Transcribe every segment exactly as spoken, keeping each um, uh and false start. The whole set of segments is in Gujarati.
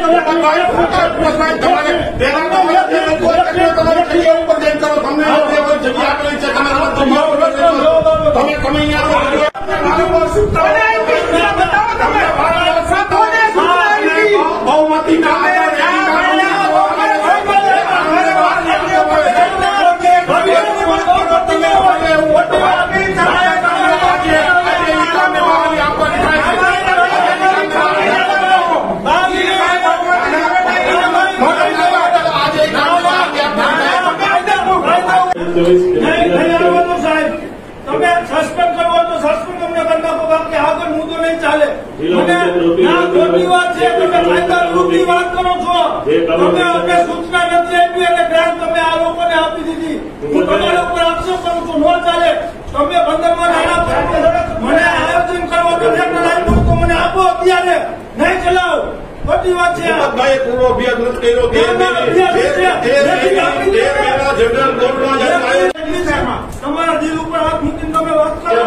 તમે સસ્પેન્ડ કરવો તો સસ્પેન્ડ તમને કરી નાખો, બાકી આગળ મુદ્દો નહીં ચાલે. ખોટી વાત છે, તમે કાયદાની વાત કરો છો. તમે અમને સૂચના નથી આપી એટલે ગ્રાન્ટ તમે આ લોકોને આપી દીધી. હું તમારા ઉપર આક્ષેપ કરું છું, ન ચાલે. તમે બંદરમાં નાના મને આયોજન કરવાનું આપ્યું તો મને આપો અત્યારે, નહીં ચલાવો. ખોટી વાત છે. પૂરો અભ્યાસ નથી કર્યો. તમારા દિલ ઉપર હાથ મૂકીને તમે વાત કરો.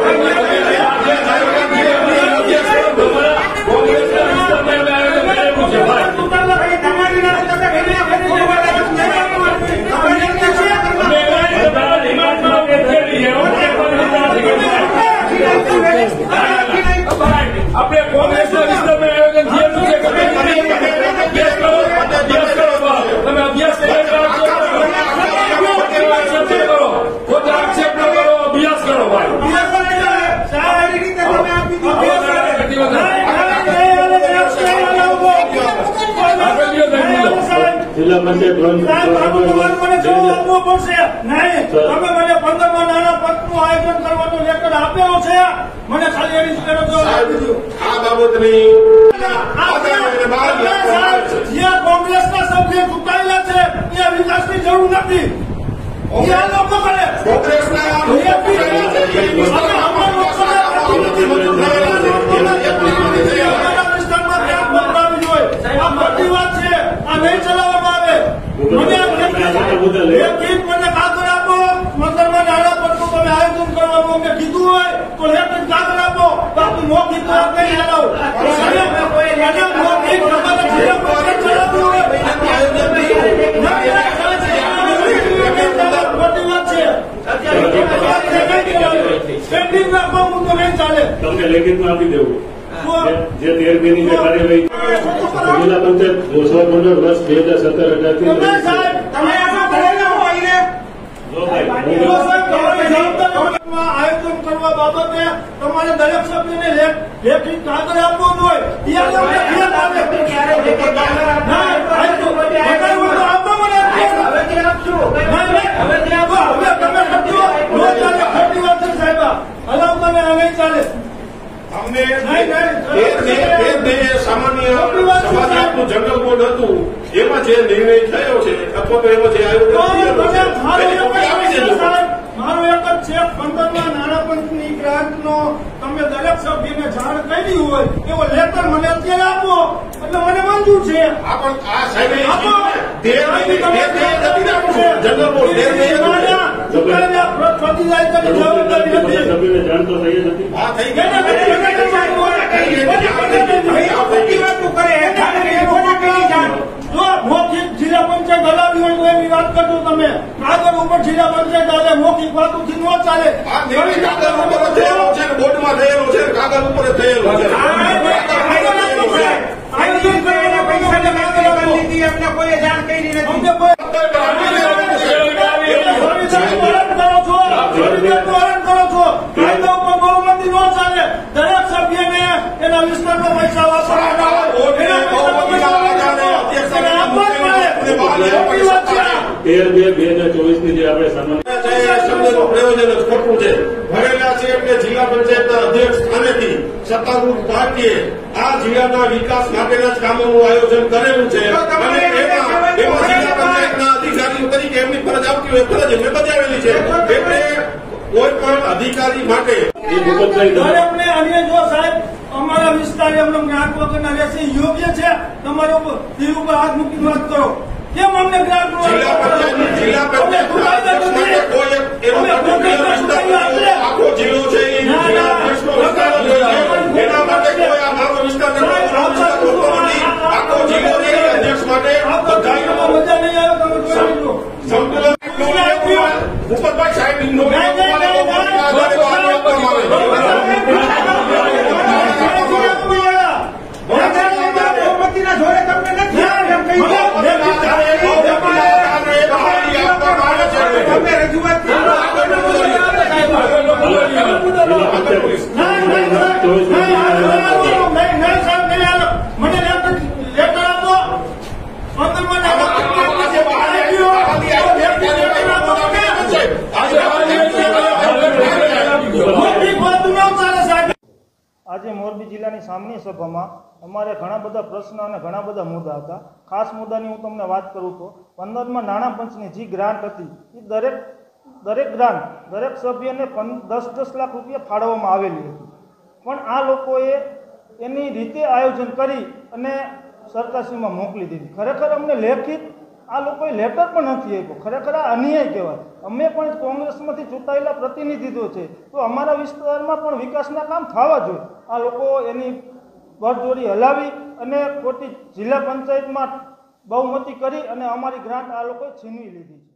આપણે કોંગ્રેસના વિસ્તારમાં આયોજન થયેલું છે. તમે અભ્યાસ કરો, ખોટા આક્ષેપ ન કરો, અભ્યાસ કરો ભાઈ. જિલ્લા પંચાયત આપવો પડશે. નહીં, તમે મને પંદરમાં નાના પદનું આયોજન કરવાનો લેટર આપ્યો છે. મને ખાલી એની કરો તો આ બાબતની જ્યાં કોંગ્રેસના સભ્ય ચૂંટાયેલા છે ત્યાં વિકાસની જરૂર નથી. ત્યાં લોકો કરે કોંગ્રેસના વિસ્તારમાં ક્યાંક બદલાવી હોય. આ મોટી વાત છે. આ નહીં ચલાવવામાં આવે. મને ગીત મને કાગળ આપો. મંદિરમાં નાના પદનું તમે આયોજન કરવાનું અમને કીધું હોય તો લેટર કાગળ આપો. બાકી નો ગીત નહીં ચલાવો. તમને લેખિતમાં આપી દેવું. જે તેર મહિની જે કાર્યવાહી જિલ્લા પંચાયત ઘોષણા મંડળ વર્ષ બે હજાર સત્તર અઢાર થી આયોજન કરવા બાબતે તમારે દરેક સભ્યને લેખિત કાગળ આપવો હોય. અમને સામાન્ય સમાજનું જનરલ બોર્ડ હતું એમાં જે નિર્ણય થયો છે અથવા તો એમાં જે મારો એક જ છે, પંદરમાં નાણા પંચની ગ્રાન્ટનો તમે દરેક સભ્યને જાણ કરી હોય એવો લેટર મને અત્યારે આપો એટલે મને મંજૂર છે. જનરલ બોર્ડ જાણતો થઈ નથી. હા થઈ ગયા. જિલ્લા પંચાયત હલાવી હોય તો એની વાત કરજો. તમે કાગળ ઉપર જિલ્લા પંચાયત હાલે, મૌખિક વાતોથી ન ચાલે. બોર્ડમાં થયેલું છે, કાગળ ઉપર થયેલું છે. કોઈ જાણ કરી નથી. કાયદા ઉપર બહુમતી ન ચાલે. દરેક સભ્યને એના વિસ્તારમાં પૈસા વાપરવાના તેર બે બે હજાર ચોવીસ ની જે આપણે શબ્દનું પ્રયોજન જ ખોટું છે. ભરેલા છે કે જિલ્લા પંચાયતના અધ્યક્ષ સ્થાનેથી સત્તારૂઢ પાર્ટીએ આ જિલ્લાના વિકાસ માટેના જ કામોનું આયોજન કરેલું છે અને એમાં જિલ્લા પંચાયતના અધિકારીઓ તરીકે એમની ફરજ આવતી હોય ફરજ એમને બજાવેલી છે. એટલે કોઈ પણ અધિકારી માટે અમને અન્ય જો સાહેબ અમારા વિસ્તાર એમને જ્ઞાન વગરના રહેશે યોગ્ય છે. તમારા ઉપર દિલ ઉપર હાથ મૂકીને વાત કરો. કેમ અમને ગ્રાન્ટ જિલ્લા પંચાયત જિલ્લા પંચાયત કોઈ આખો જિલ્લો છે એના માટે કોઈ આ મારો વિસ્તાર આખો જિલ્લો મને લેટર આપો પંદરમાં આજે મોરબી જિલ્લાની સામની સભામાં અમારે ઘણા બધા પ્રશ્ન અને ઘણા બધા મુદ્દા હતા. ખાસ મુદ્દાની હું તમને વાત કરું તો પંદરમાં નાણાં પંચની જે ગ્રાન્ટ હતી એ દરેક દરેક ગ્રાન્ટ દરેક સભ્યને દસ દસ લાખ રૂપિયા ફાળવવામાં આવેલી હતી. પણ આ લોકોએ એની રીતે આયોજન કરી અને સરકારશ્રીમાં મોકલી દીધી. ખરેખર અમને લેખિત આ લોકોએ લેટર પણ નથી આપ્યો. ખરેખર આ અન્યાય કહેવાય. અમે પણ કોંગ્રેસમાંથી ચૂંટાયેલા પ્રતિનિધિત્વ છે, તો અમારા વિસ્તારમાં પણ વિકાસના કામ થવા જોઈએ. આ લોકો એની બળજોરી હલાવી અને ખોટી જિલ્લા પંચાયતમાં બહુમતી કરી અને અમારી ગ્રાન્ટ આ લોકોએ છીનવી લીધી છે.